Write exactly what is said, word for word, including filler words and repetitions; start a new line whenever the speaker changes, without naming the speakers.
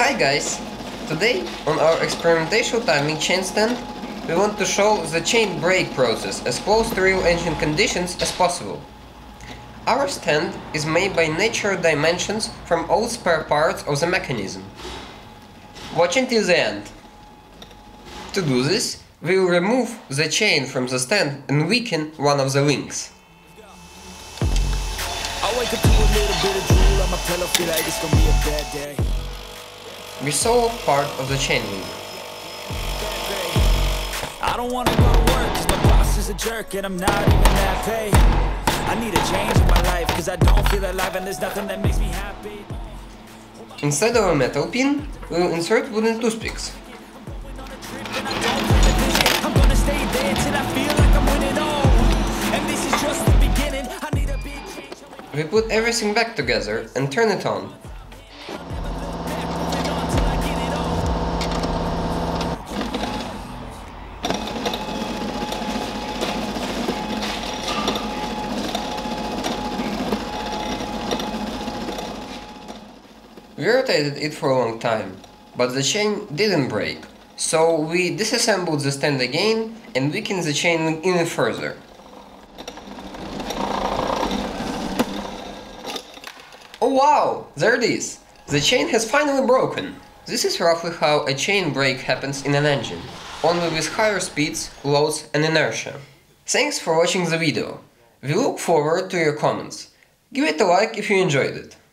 Hi guys! Today, on our experimental timing chain stand, we want to show the chain break process as close to real engine conditions as possible. Our stand is made by natural dimensions from all spare parts of the mechanism. Watch until the end. To do this, we will remove the chain from the stand and weaken one of the links. We saw part of the chain link.
I don't want to go to work cause my boss is a jerk and I'm not even that paid. I need a change in my life cause I don't feel alive and there's nothing that makes me happy.
Instead of a metal pin, we will insert wooden toothpicks.
I'm gonna stay there till I feel like I'm winning all. And this is just the beginning. I need a big change.
We put everything back together and turn it on. We rotated it for a long time, but the chain didn't break, so we disassembled the stand again and weakened the chain link even further. Oh wow! There it is! The chain has finally broken! This is roughly how a chain break happens in an engine, only with higher speeds, loads and inertia. Thanks for watching the video. We look forward to your comments. Give it a like if you enjoyed it.